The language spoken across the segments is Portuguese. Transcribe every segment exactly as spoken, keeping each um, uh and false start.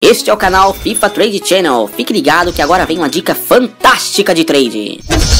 Este é o canal FIFA Trade Channel. Fique ligado que agora vem uma dica fantástica de trade.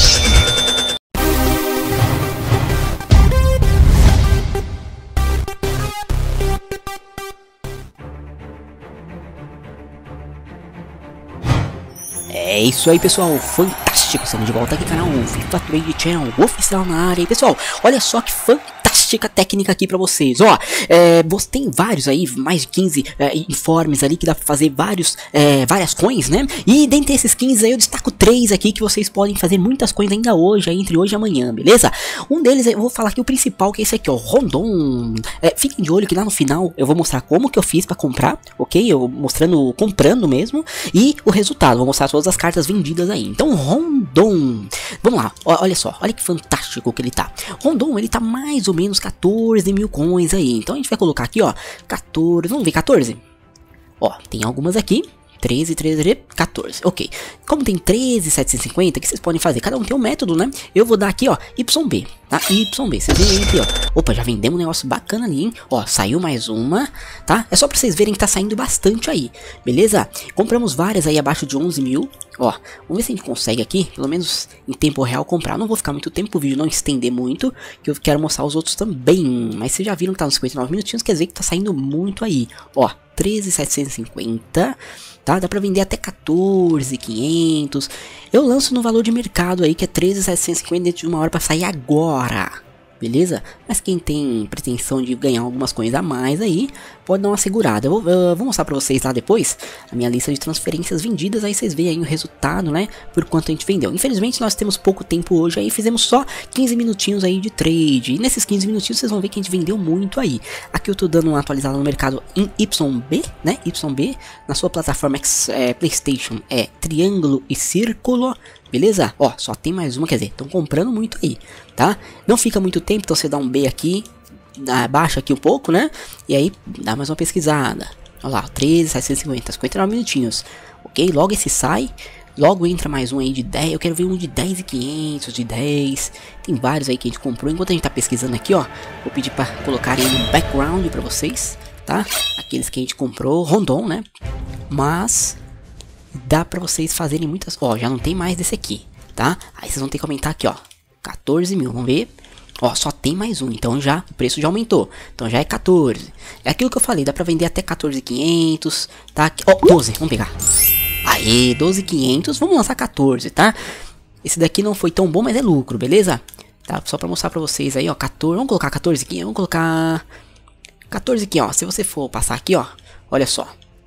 É isso aí, pessoal, fantástico, estamos de volta aqui no canal FIFA Trade Channel, oficial na área. E pessoal, olha só que fantástica técnica aqui pra vocês, ó, é, você tem vários aí, mais de quinze é, informes ali que dá pra fazer vários, é, várias coins, né, e dentre esses quinze aí eu destaco três aqui que vocês podem fazer muitas coins ainda hoje, aí, entre hoje e amanhã, beleza? Um deles, eu vou falar aqui o principal, que é esse aqui, ó, Rondon. É, fiquem de olho que lá no final eu vou mostrar como que eu fiz pra comprar, ok? Eu mostrando, comprando mesmo, e o resultado, vou mostrar todas as cartas vendidas aí. Então, Rondon, vamos lá, ó, olha só, olha que fantástico que ele tá. Rondon, ele tá mais ou menos quatorze mil coins aí, então a gente vai colocar aqui, ó, quatorze, vamos ver, quatorze. Ó, tem algumas aqui, treze, treze, quatorze, ok. Como tem treze, setecentos e cinquenta, o que vocês podem fazer? Cada um tem um método, né? Eu vou dar aqui, ó, Y B, tá? Y B, vocês veem aqui, ó. Opa, já vendemos um negócio bacana ali, hein? Ó, saiu mais uma, tá? É só pra vocês verem que tá saindo bastante aí, beleza? Compramos várias aí abaixo de onze mil, ó. Vamos ver se a gente consegue aqui, pelo menos em tempo real, comprar. Não vou ficar muito tempo pro vídeo não estender muito, que eu quero mostrar os outros também. Mas vocês já viram que tá nos cinquenta e nove minutinhos, quer dizer que tá saindo muito aí. Ó, treze mil setecentos e cinquenta, tá? Dá pra vender até quatorze mil e quinhentos. Eu lanço no valor de mercado aí, que é treze mil setecentos e cinquenta dentro de uma hora pra sair agora, beleza? Mas quem tem pretensão de ganhar algumas coisas a mais aí, pode dar uma segurada. Eu vou, eu vou mostrar pra vocês lá depois a minha lista de transferências vendidas, aí vocês veem aí o resultado, né? Por quanto a gente vendeu. Infelizmente nós temos pouco tempo hoje aí, fizemos só quinze minutinhos aí de trade. E nesses quinze minutinhos vocês vão ver que a gente vendeu muito aí. Aqui eu tô dando uma atualizada no mercado em Y B, né? Y B, na sua plataforma é, PlayStation é triângulo e círculo. Beleza? Ó, só tem mais uma, quer dizer, estão comprando muito aí, tá? Não fica muito tempo, então você dá um B aqui, abaixa aqui um pouco, né? E aí dá mais uma pesquisada. Olha lá, treze, setecentos e cinquenta, cinquenta e nove minutinhos. Ok? Logo esse sai, logo entra mais um aí de dez. Eu quero ver um de dez e quinhentos, de dez. Tem vários aí que a gente comprou. Enquanto a gente tá pesquisando aqui, ó, vou pedir pra colocar aí no background pra vocês, tá? Aqueles que a gente comprou, Rondon, né? Mas dá pra vocês fazerem muitas... Ó, já não tem mais desse aqui, tá? Aí vocês vão ter que aumentar aqui, ó, quatorze mil, vamos ver. Ó, só tem mais um, então já o preço já aumentou. Então já é quatorze. É aquilo que eu falei, dá pra vender até quatorze mil e quinhentos, tá? Ó, doze, vamos pegar. Aê, doze mil e quinhentos, vamos lançar quatorze, tá? Esse daqui não foi tão bom, mas é lucro, beleza? Tá, só pra mostrar pra vocês aí, ó, quatorze, vamos colocar quatorze aqui, vamos colocar quatorze aqui, ó. Se você for passar aqui, ó, olha só.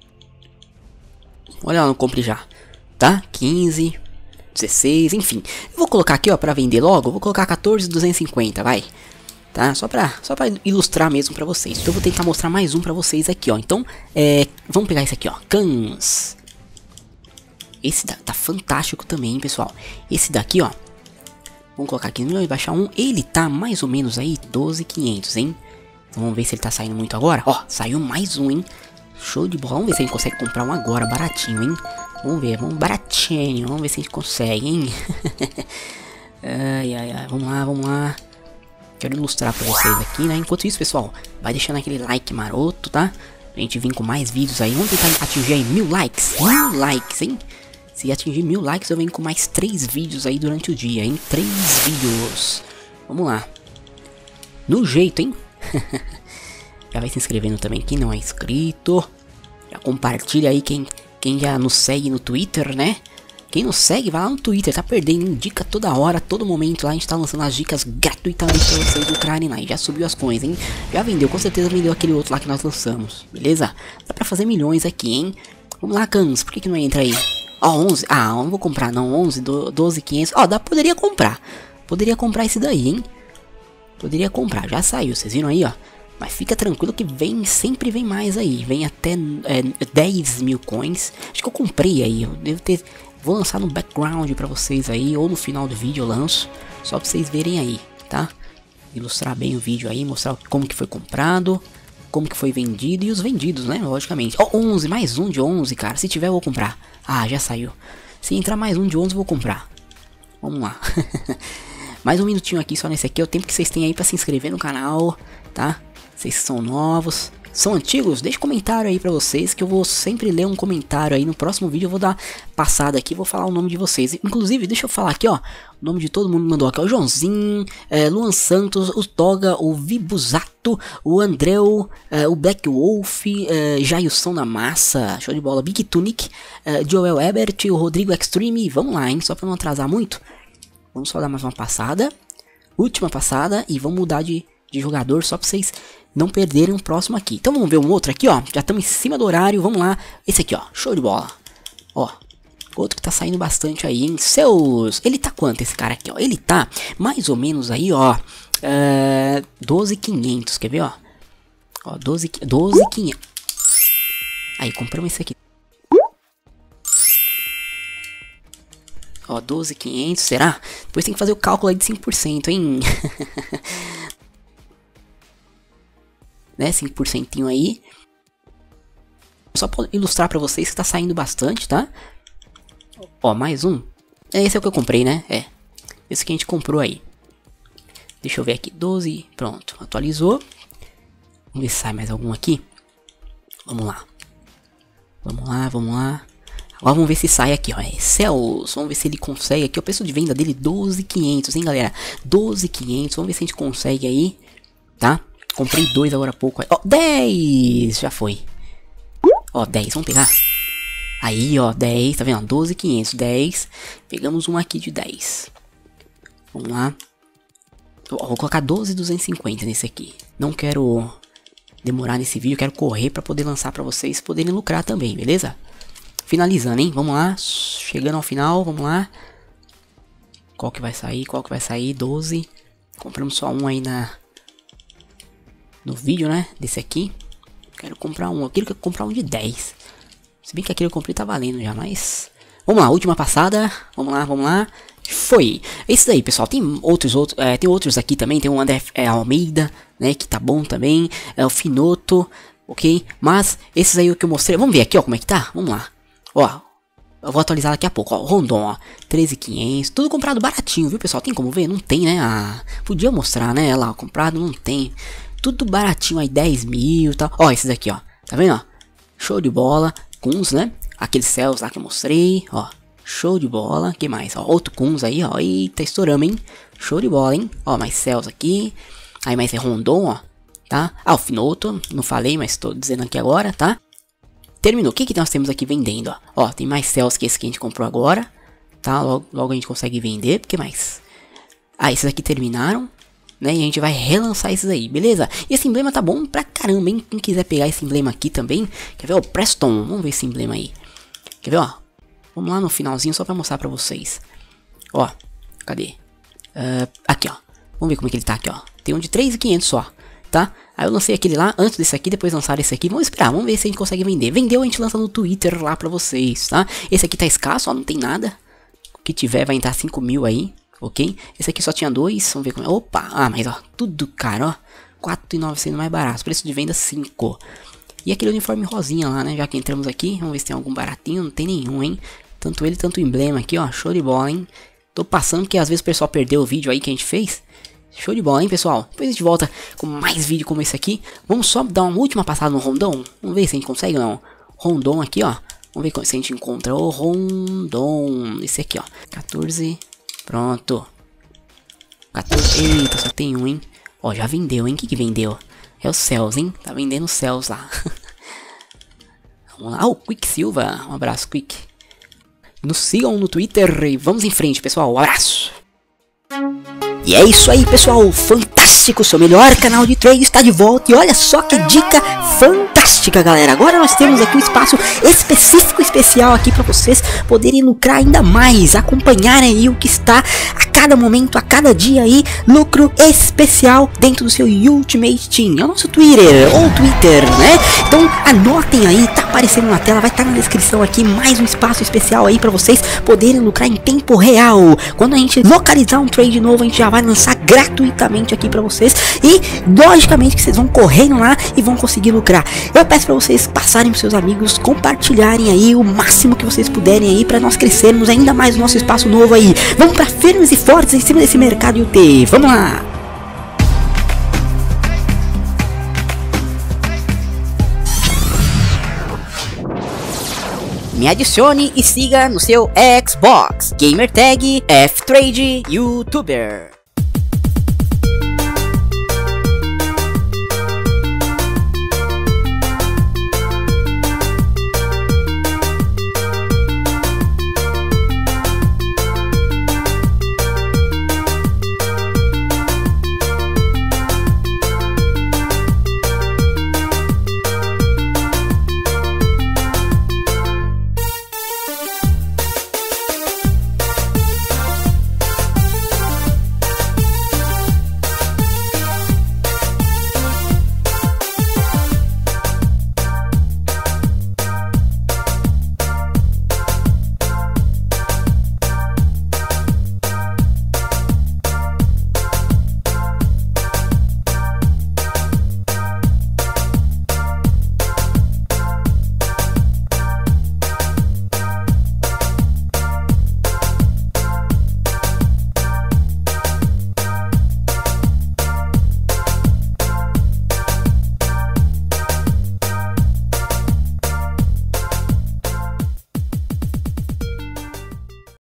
Olha lá no compre já, tá? quinze, dezesseis, enfim. Eu vou colocar aqui, ó, pra vender logo. Eu vou colocar quatorze mil duzentos e cinquenta, vai. Tá? Só pra, só pra ilustrar mesmo pra vocês. Então eu vou tentar mostrar mais um pra vocês aqui, ó. Então, é, vamos pegar esse aqui, ó. Cans. Esse da, tá fantástico também, hein, pessoal. Esse daqui, ó. Vamos colocar aqui no meu e baixar um. Ele tá mais ou menos aí doze mil e quinhentos, hein. Então, vamos ver se ele tá saindo muito agora. Ó, saiu mais um, hein. Show de bola, vamos ver se a gente consegue comprar um agora, baratinho, hein? Vamos ver, vamos baratinho, vamos ver se a gente consegue, hein? Ai, ai, ai, vamos lá, vamos lá. Quero ilustrar pra vocês aqui, né? Enquanto isso, pessoal, vai deixando aquele like maroto, tá? A gente vir com mais vídeos aí, vamos tentar atingir aí mil likes, mil likes, hein? Se atingir mil likes, eu venho com mais três vídeos aí durante o dia, hein? Três vídeos. Vamos lá. No jeito, hein? Já vai se inscrevendo também, quem não é inscrito. Já compartilha aí quem, quem já nos segue no Twitter, né? Quem nos segue, vai lá no Twitter, tá perdendo, indica toda hora, todo momento lá. A gente tá lançando as dicas gratuitamente pra vocês lucrarem lá. E já subiu as coins, hein? Já vendeu, com certeza vendeu aquele outro lá que nós lançamos, beleza? Dá pra fazer milhões aqui, hein? Vamos lá, Cans, por que que não entra aí? Ó, onze, ah, não vou comprar não, onze, doze, quinhentos. Ó, dá, poderia comprar. Poderia comprar esse daí, hein? Poderia comprar, já saiu, vocês viram aí, ó. Mas fica tranquilo que vem, sempre vem mais aí. Vem até é, dez mil coins. Acho que eu comprei aí. Eu devo ter. Vou lançar no background pra vocês aí. Ou no final do vídeo eu lanço. Só pra vocês verem aí, tá? Ilustrar bem o vídeo aí. Mostrar como que foi comprado. Como que foi vendido. E os vendidos, né? Logicamente. Ó, oh, onze. Mais um de onze, cara. Se tiver eu vou comprar. Ah, já saiu. Se entrar mais um de onze eu vou comprar. Vamos lá. Mais um minutinho aqui só nesse aqui. É o tempo que vocês têm aí pra se inscrever no canal, tá? Vocês são novos, são antigos, deixa um comentário aí pra vocês, que eu vou sempre ler um comentário aí. No próximo vídeo eu vou dar passada aqui, vou falar o nome de vocês. Inclusive, deixa eu falar aqui, ó, o nome de todo mundo mandou aqui, ó, o Joãozinho, é, Luan Santos, o Toga, o Vibuzato, o Andreu, é, o Black Wolf, é, Jailson na Massa, show de bola, Big Tunic, é, Joel Ebert, o Rodrigo Extreme. Vamos lá, hein, só pra não atrasar muito. Vamos só dar mais uma passada, última passada, e vamos mudar de, de jogador só pra vocês não perderem o próximo aqui. Então vamos ver um outro aqui, ó. Já estamos em cima do horário, vamos lá. Esse aqui, ó, show de bola. Ó, outro que tá saindo bastante aí, hein. Seus... Ele tá quanto esse cara aqui, ó? Ele tá mais ou menos aí, ó, é... doze mil e quinhentos, quer ver, ó? Ó, doze mil e quinhentos. Aí, compramos esse aqui. Ó, doze mil e quinhentos, será? Depois tem que fazer o cálculo aí de cinco por cento, hein? Né, cinco por cento aí. Só pra ilustrar pra vocês que tá saindo bastante, tá? Ó, mais um. Esse é o que eu comprei, né? É. Esse que a gente comprou aí. Deixa eu ver aqui. doze. Pronto. Atualizou. Vamos ver se sai mais algum aqui. Vamos lá. Vamos lá, vamos lá. Agora vamos ver se sai aqui, ó. É Cells. Vamos ver se ele consegue aqui. O preço de venda dele doze mil e quinhentos, hein, galera? doze mil e quinhentos. Vamos ver se a gente consegue aí, tá? Comprei dois agora há pouco. Ó, dez! Já foi. Ó, dez. Vamos pegar. Aí, ó, dez. Tá vendo? doze mil e quinhentos. dez. Pegamos um aqui de dez. Vamos lá. Ó, vou colocar doze mil duzentos e cinquenta nesse aqui. Não quero demorar nesse vídeo. Quero correr pra poder lançar pra vocês poderem lucrar também, beleza? Finalizando, hein? Vamos lá. Chegando ao final. Vamos lá. Qual que vai sair? Qual que vai sair? doze. Compramos só um aí na... no vídeo, né, desse aqui. Quero comprar um, eu quero comprar um de dez. Se bem que aquele que eu comprei tá valendo já, mas... Vamos lá, última passada. Vamos lá, vamos lá. Foi. Esse daí, pessoal, tem outros, outros é, tem outros aqui também. Tem o André é, Almeida, né, que tá bom também. É o Finoto, ok? Mas esses aí que eu mostrei, vamos ver aqui, ó, como é que tá. Vamos lá. Ó, eu vou atualizar daqui a pouco, ó. Rondon, ó, treze mil e quinhentos. Tudo comprado baratinho, viu, pessoal? Tem como ver? Não tem, né? Ah, podia mostrar, né, lá, comprado, não tem. Tudo baratinho aí, dez mil e tal. Ó, esses aqui, ó. Tá vendo, ó? Show de bola. Kuns, né? Aqueles céus lá que eu mostrei, ó. Show de bola. Que mais? Ó, outro Kuns aí, ó. Eita, estouramos, hein? Show de bola, hein? Ó, mais céus aqui. Aí mais é Rondon, ó. Tá? Ah, o Finoto. Não falei, mas tô dizendo aqui agora, tá? Terminou. O que que nós temos aqui vendendo, ó? Ó, tem mais céus que esse que a gente comprou agora. Tá? Logo, logo a gente consegue vender. O que mais? Ah, esses aqui terminaram. Né, e a gente vai relançar esses aí, beleza? E esse emblema tá bom pra caramba, hein? Quem quiser pegar esse emblema aqui também. Quer ver, ó, Preston? Vamos ver esse emblema aí. Quer ver, ó? Vamos lá no finalzinho só pra mostrar pra vocês. Ó, cadê? Uh, aqui, ó. Vamos ver como é que ele tá aqui, ó. Tem um de três mil e quinhentos só, tá? Aí eu lancei aquele lá antes desse aqui, depois lançaram esse aqui. Vamos esperar, vamos ver se a gente consegue vender. Vendeu, a gente lança no Twitter lá pra vocês, tá? Esse aqui tá escasso, ó, não tem nada. O que tiver vai entrar cinco mil aí. Ok? Esse aqui só tinha dois. Vamos ver como é. Opa! Ah, mas ó, tudo caro, ó. quatro mil e novecentos mais barato. Preço de venda cinco. E aquele uniforme rosinha lá, né? Já que entramos aqui. Vamos ver se tem algum baratinho. Não tem nenhum, hein? Tanto ele, tanto o emblema aqui, ó. Show de bola, hein? Tô passando porque às vezes o pessoal perdeu o vídeo aí que a gente fez. Show de bola, hein, pessoal? Depois a gente volta com mais vídeo como esse aqui. Vamos só dar uma última passada no Rondon. Vamos ver se a gente consegue ou não. Rondon aqui, ó. Vamos ver se a gente encontra o Rondon. Esse aqui, ó. quatorze... Pronto. quatorze. Eita, só tem um, hein? Ó, já vendeu, hein? O que que vendeu? É o Cells, hein? Tá vendendo Cells lá. Vamos lá. Ah, o Quick Silva. Um abraço, Quick. Nos sigam no Twitter e vamos em frente, pessoal. Um abraço. E é isso aí, pessoal. Fantástico. Seu melhor canal de trade está de volta. E olha só que dica fantástica, galera. Agora nós temos aqui um espaço específico, especial aqui para vocês poderem lucrar ainda mais. Acompanharem aí o que está a cada momento, a cada dia aí. Lucro especial dentro do seu Ultimate Team. É o nosso Twitter, ou Twitter, né? Então anotem aí. Tá aparecendo na tela. Vai estar na descrição aqui mais um espaço especial aí para vocês poderem lucrar em tempo real. Quando a gente localizar um trade novo, a gente já vai lançar gratuitamente aqui pra vocês. E logicamente que vocês vão correndo lá e vão conseguir lucrar. Eu peço pra vocês passarem pros seus amigos, compartilharem aí o máximo que vocês puderem aí pra nós crescermos ainda mais o nosso espaço novo aí. Vamos pra firmes e fortes em cima desse mercado U T. Vamos lá! me adicione e siga no seu Xbox. Gamertag F Trade YouTuber.